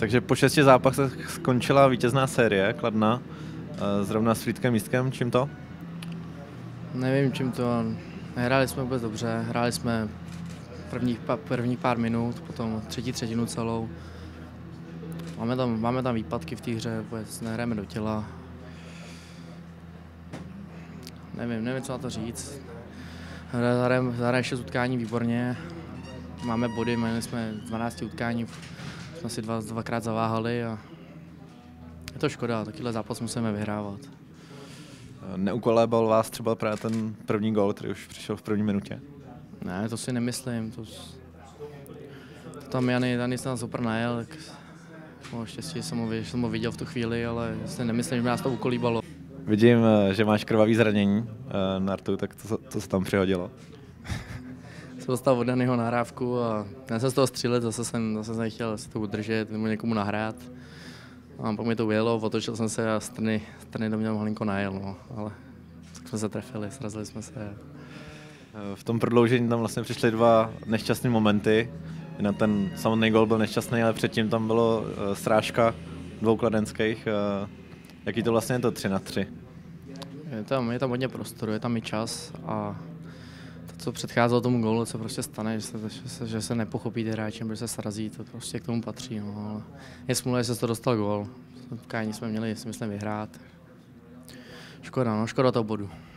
Takže po 6 zápasech skončila vítězná série Kladna, zrovna s Frýdkem Místkem. Čím to? Nevím, čím to. Nehráli jsme vůbec dobře, hráli jsme prvních pár minut, potom třetí třetinu celou. Máme tam výpadky v té hře, vůbec nehrajeme do těla. Nevím, co na to říct. Hrajeme 6 utkání výborně, máme body, měli jsme 12 utkání, jsme si dvakrát zaváhali a je to škoda, takovýhle zápas musíme vyhrávat. Neukolébal vás třeba právě ten první gól, který už přišel v první minutě? Ne, to si nemyslím. Tam Jany se nás opravdu najel, tak štěstí jsem ho viděl v tu chvíli, ale si nemyslím, že by nás to ukolíbalo. Vidím, že máš krvavý zranění na rtu, tak co se tam přihodilo? Jsem dostal od Danyho nahrávku a já jsem z toho střílet, zase jsem chtěl si to udržet nebo někomu nahrát. A pak mi to ujelo, otočil jsem se a strny do mě malinko najel, no. Ale tak jsme se trefili, srazili jsme se. V tom prodloužení tam vlastně přišly 2 nešťastné momenty. Na ten samotný gól byl nešťastný, ale předtím tam bylo srážka 2 kladenských. Jaký to vlastně je to 3-3? Je tam hodně prostoru, je tam i čas a to, co předcházelo tomu gólu, co prostě stane, že se nepochopí hráčem, že se srazí, to prostě k tomu patří. No. Ale je smůla, že se to dostal gól. Utkání jsme měli, si myslím, vyhrát. Škoda toho bodu.